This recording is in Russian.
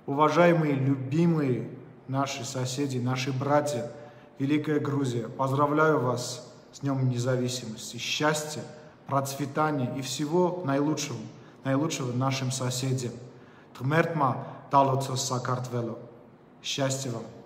Уважаемые, любимые наши соседи, наши братья, Великая Грузия, поздравляю вас с Днем Независимости, счастья, процветания и всего наилучшего нашим соседям. Счастья вам!